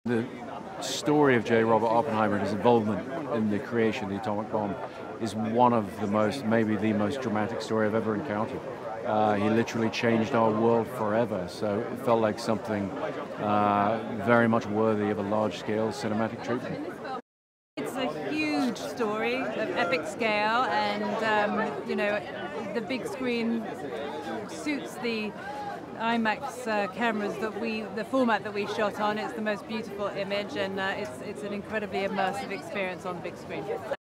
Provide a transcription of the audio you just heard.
The story of J. Robert Oppenheimer and his involvement in the creation of the atomic bomb is one of the most, maybe the most dramatic story I've ever encountered. He literally changed our world forever, so it felt like something very much worthy of a large-scale cinematic treatment. It's a huge story of epic scale, and you know, the big screen suits the IMAX cameras the format that we shot on. It's the most beautiful image, and it's an incredibly immersive experience on big screen.